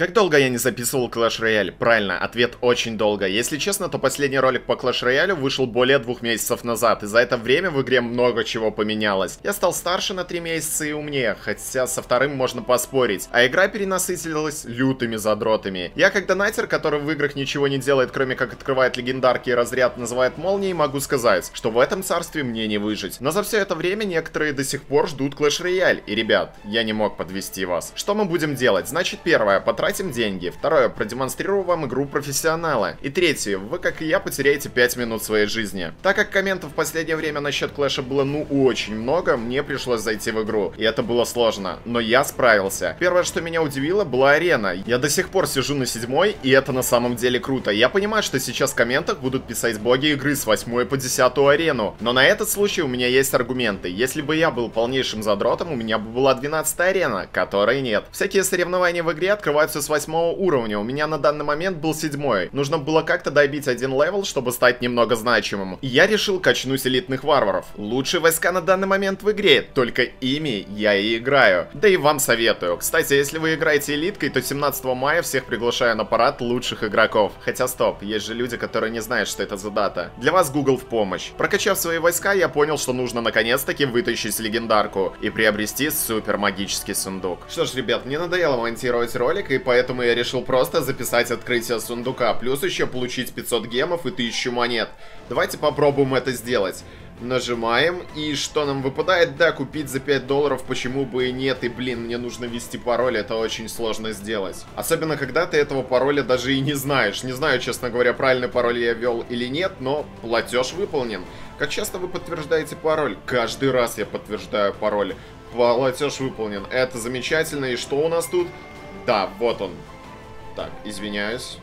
Как долго я не записывал Clash Royale? Правильно, ответ очень долго. Если честно, то последний ролик по Clash Royale вышел более 2 месяцев назад, и за это время в игре много чего поменялось. Я стал старше на 3 месяца и умнее, хотя со вторым можно поспорить. А игра перенасытилась лютыми задротами. Я как донатер, который в играх ничего не делает, кроме как открывает легендарки и разряд называет молнией, могу сказать, что в этом царстве мне не выжить. Но за все это время некоторые до сих пор ждут Clash Royale. И, ребят, я не мог подвести вас. Что мы будем делать? Значит, первое, потратим деньги. Второе, продемонстрирую вам игру профессионала. И третье, вы, как и я, потеряете 5 минут своей жизни. Так как комментов в последнее время насчет Клэша было очень много, мне пришлось зайти в игру. И это было сложно. Но я справился. Первое, что меня удивило, была арена. Я до сих пор сижу на 7-й, и это на самом деле круто. Я понимаю, что сейчас в комментах будут писать боги игры с 8 по 10 арену. Но на этот случай у меня есть аргументы. Если бы я был полнейшим задротом, у меня бы была 12-я арена, которой нет. Всякие соревнования в игре открываются с 8 уровня. У меня на данный момент был 7-й. Нужно было как-то добить один левел, чтобы стать немного значимым. И я решил качнуть элитных варваров. Лучшие войска на данный момент в игре. Только ими я и играю. Да и вам советую. Кстати, если вы играете элиткой, то 17 мая всех приглашаю на парад лучших игроков. Хотя стоп, есть же люди, которые не знают, что это за дата. Для вас Google в помощь. Прокачав свои войска, я понял, что нужно наконец-таки вытащить легендарку и приобрести супер магический сундук. Что ж, ребят, мне надоело монтировать ролик, и поэтому я решил просто записать открытие сундука. Плюс еще получить 500 гемов и 1000 монет. Давайте попробуем это сделать. Нажимаем, и что нам выпадает? Да, купить за $5, почему бы и нет. И, блин, мне нужно ввести пароль, это очень сложно сделать. Особенно, когда ты этого пароля даже и не знаешь. Не знаю, честно говоря, правильный пароль я ввел или нет, но платеж выполнен. Как часто вы подтверждаете пароль? Каждый раз я подтверждаю пароль. Платеж выполнен. Это замечательно. И что у нас тут? Да, вот он. Так, извиняюсь.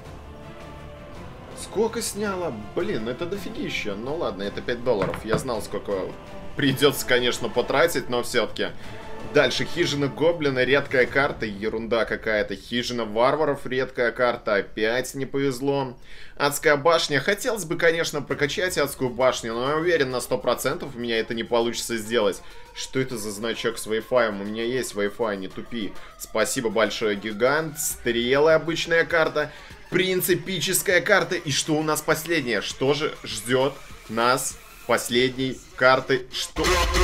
Сколько сняло? Блин, это дофигища. Ну ладно, это $5. Я знал, сколько придется, конечно, потратить, но все-таки. Дальше, хижина гоблина, редкая карта, ерунда какая-то. Хижина варваров, редкая карта, опять не повезло. Адская башня, хотелось бы, конечно, прокачать адскую башню, но я уверен на 100% у меня это не получится сделать. Что это за значок с Wi-Fi? У меня есть Wi-Fi, не тупи. Спасибо большое, гигант. Стрелы, обычная карта. Принц, эпическая карта. И что у нас последнее? Что же ждет нас последней карты? Что?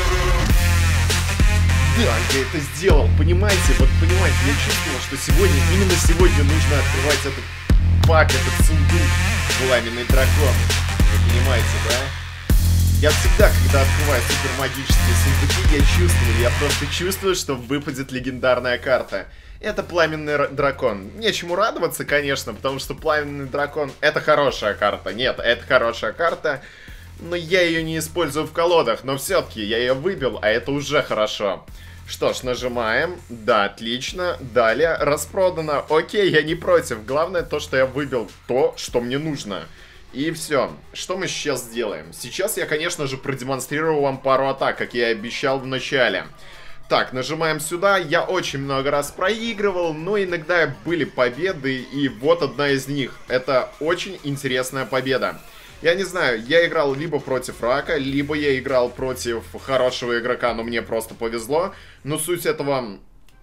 Да, я это сделал, понимаете? Вот понимаете, я чувствовал, что сегодня, именно сегодня нужно открывать этот пак, этот сундук. Пламенный дракон. Вы понимаете, да? Я всегда, когда открываю супермагические сундуки, я просто чувствую, что выпадет легендарная карта. Это пламенный дракон. Нечему радоваться, конечно, потому что пламенный дракон — это хорошая карта. Нет, это хорошая карта, но я ее не использую в колодах. Но все-таки я ее выбил, а это уже хорошо. Что ж, нажимаем. Да, отлично. Далее, распродано. Окей, я не против. Главное то, что я выбил то, что мне нужно. И все. Что мы сейчас сделаем? Сейчас я, конечно же, продемонстрирую вам пару атак, как я и обещал в начале. Так, нажимаем сюда. Я очень много раз проигрывал, но иногда были победы, и вот одна из них. Это очень интересная победа. Я не знаю, я играл либо против рака, либо я играл против хорошего игрока, но мне просто повезло. Но суть этого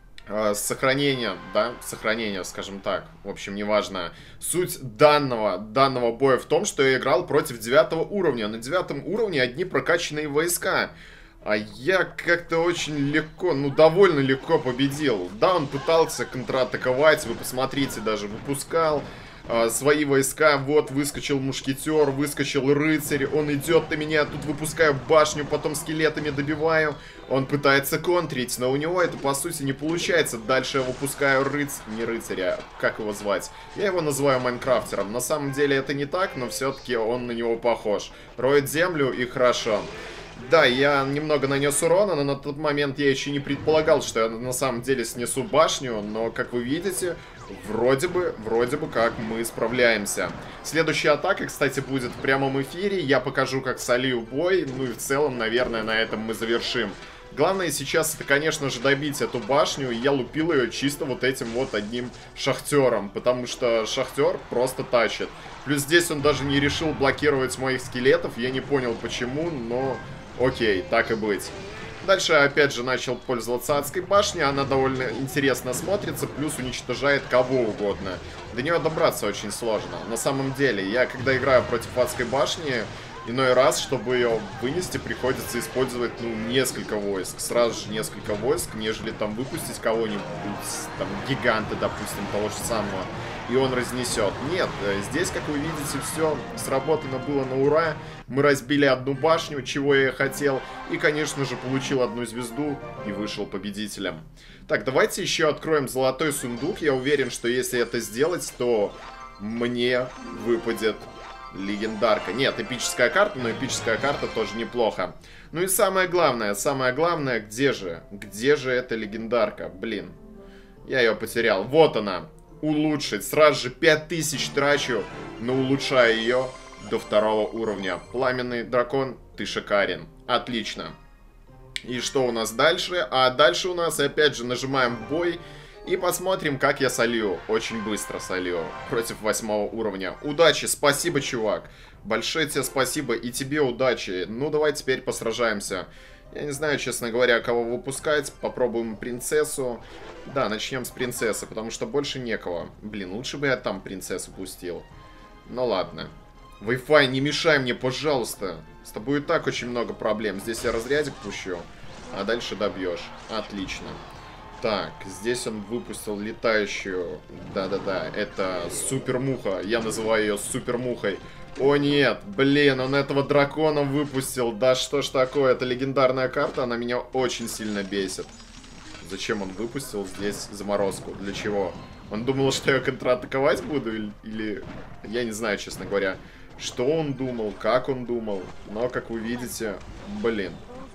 сохранения, да, сохранения, скажем так, в общем, неважно. Суть данного боя в том, что я играл против 9 уровня. На 9 уровне одни прокачанные войска. А я как-то очень легко, ну довольно легко победил. Да, он пытался контратаковать, вы посмотрите, даже выпускал свои войска. Вот, выскочил мушкетер, выскочил рыцарь, он идет на меня, тут выпускаю башню, потом скелетами добиваю. Он пытается контрить, но у него это по сути не получается. Дальше я выпускаю не рыцаря, как его звать? Я его называю майнкрафтером. На самом деле это не так, но все-таки он на него похож. Роет землю и хорошо. Да, я немного нанес урона, но на тот момент я еще не предполагал, что я на самом деле снесу башню, но, как вы видите, вроде бы как мы справляемся. Следующая атака, кстати, будет в прямом эфире, я покажу, как солью бой, ну и в целом, наверное, на этом мы завершим. Главное сейчас это, конечно же, добить эту башню, и я лупил ее чисто вот этим вот одним шахтером, потому что шахтер просто тащит. Плюс здесь он даже не решил блокировать моих скелетов, я не понял почему, но окей, так и быть. Дальше опять же начал пользоваться адской башней. Она довольно интересно смотрится, плюс уничтожает кого угодно. До нее добраться очень сложно. На самом деле, я когда играю против адской башни, иной раз, чтобы ее вынести, приходится использовать, ну, несколько войск. Сразу же несколько войск, нежели там выпустить кого-нибудь, там, гиганта, допустим, того же самого, и он разнесет. Нет, здесь, как вы видите, все сработано было на ура. Мы разбили одну башню, чего я и хотел, и, конечно же, получил одну звезду и вышел победителем. Так, давайте еще откроем золотой сундук. Я уверен, что если это сделать, то мне выпадет легендарка. Нет, эпическая карта, но эпическая карта тоже неплохо. Ну и самое главное, где же? Где же эта легендарка? Блин, я ее потерял. Вот она. Улучшить. Сразу же 5000 трачу, но улучшаю ее до 2-го уровня. Пламенный дракон, ты шикарен. Отлично. И что у нас дальше? А дальше у нас опять же нажимаем в бой. И посмотрим, как я солью. Очень быстро солью. Против 8-го уровня. Удачи, спасибо, чувак. Большое тебе спасибо и тебе удачи. Ну, давай теперь посражаемся. Я не знаю, честно говоря, кого выпускать. Попробуем принцессу. Да, начнем с принцессы, потому что больше некого. Блин, лучше бы я там принцессу пустил. Ну ладно. Wi-Fi, не мешай мне, пожалуйста. С тобой и так очень много проблем. Здесь я разрядик пущу, а дальше добьешь. Отлично. Так, здесь он выпустил летающую. Да-да-да, это супермуха. Я называю ее супермухой. О нет, блин, он этого дракона выпустил. Да что ж такое, это легендарная карта, она меня очень сильно бесит. Зачем он выпустил здесь заморозку? Для чего? Он думал, что я контратаковать буду? Или... Я не знаю, честно говоря, что он думал, как он думал. Но, как вы видите, блин.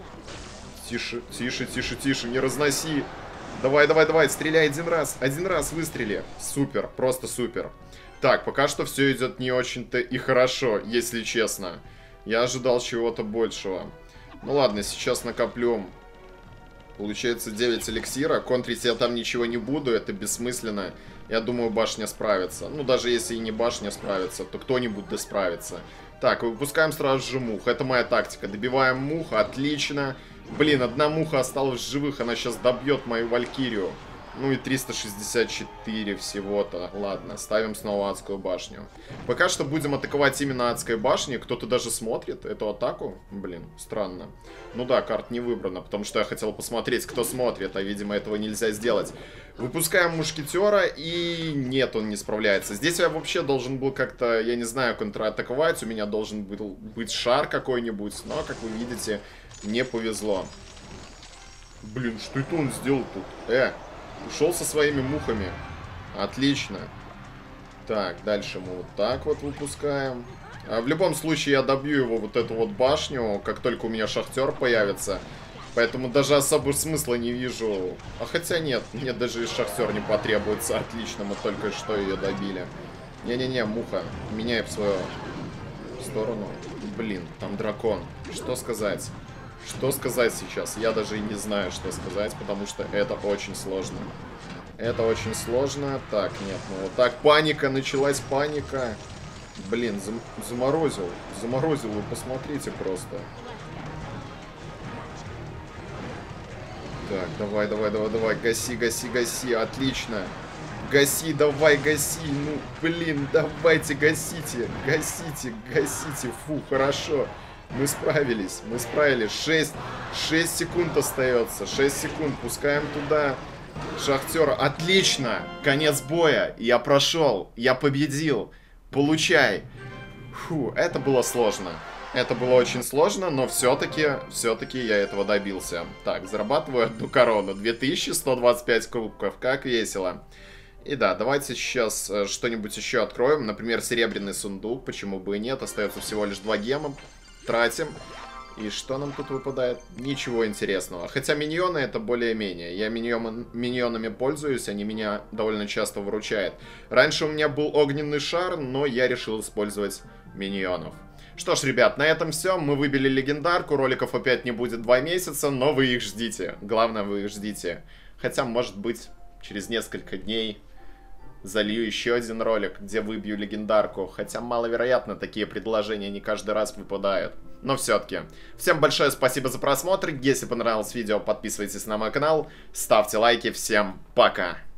Тише, тише, тише, тише, не разноси. Давай, давай, давай, стреляй один раз выстрели. Супер, просто супер. Так, пока что все идет не очень-то и хорошо, если честно. Я ожидал чего-то большего. Ну ладно, сейчас накоплю. Получается 9 эликсира. Контрить я там ничего не буду, это бессмысленно. Я думаю, башня справится. Ну, даже если и не башня справится, то кто-нибудь да справится. Так, выпускаем сразу же мух. Это моя тактика. Добиваем мух, отлично. Блин, одна муха осталась в живых, она сейчас добьет мою валькирию. Ну и 364 всего-то. Ладно, ставим снова адскую башню. Пока что будем атаковать именно адской башней. Кто-то даже смотрит эту атаку. Блин, странно. Ну да, карта не выбрана, потому что я хотел посмотреть, кто смотрит, а видимо этого нельзя сделать. Выпускаем мушкетера, и нет, он не справляется. Здесь я вообще должен был как-то, я не знаю, контратаковать. У меня должен был быть шар какой-нибудь, но, как вы видите, не повезло. Блин, что это он сделал тут? Ушел со своими мухами. Отлично. Так, дальше мы вот так вот выпускаем. В любом случае я добью его вот эту вот башню, как только у меня шахтер появится. Поэтому даже особо смысла не вижу. А хотя нет, мне даже и шахтер не потребуется. Отлично, мы только что ее добили. Не-не-не, муха, меняй в свою сторону. Блин, там дракон. Что сказать? Что сказать сейчас? Я даже и не знаю, что сказать, потому что это очень сложно. Это очень сложно. Так, нет, ну вот так. Паника, началась паника. Блин, заморозил. Заморозил, вы посмотрите просто. Так, давай, давай, давай, давай. Гаси, гаси, гаси. Отлично. Гаси, давай, гаси. Ну, блин, давайте, гасите. Гасите, гасите. Фу, хорошо. Мы справились, мы справились. 6 секунд остается. 6 секунд, пускаем туда шахтера. Отлично, конец боя. Я прошел, я победил. Получай. Фу, это было сложно. Это было очень сложно, но все-таки я этого добился. Так, зарабатываю одну корону. 2125 кубков, как весело. И да, давайте сейчас что-нибудь еще откроем. Например, серебряный сундук, почему бы и нет. Остается всего лишь 2 гема. Тратим. И что нам тут выпадает? Ничего интересного. Хотя миньоны это более-менее. Я миньонами пользуюсь, они меня довольно часто выручают. Раньше у меня был огненный шар, но я решил использовать миньонов. Что ж, ребят, на этом все. Мы выбили легендарку. Роликов опять не будет 2 месяца, но вы их ждите. Главное, вы их ждите. Хотя, может быть, через несколько дней залью еще один ролик, где выбью легендарку. Хотя маловероятно, такие предложения не каждый раз выпадают. Но все-таки. Всем большое спасибо за просмотр. Если понравилось видео, подписывайтесь на мой канал, ставьте лайки. Всем пока!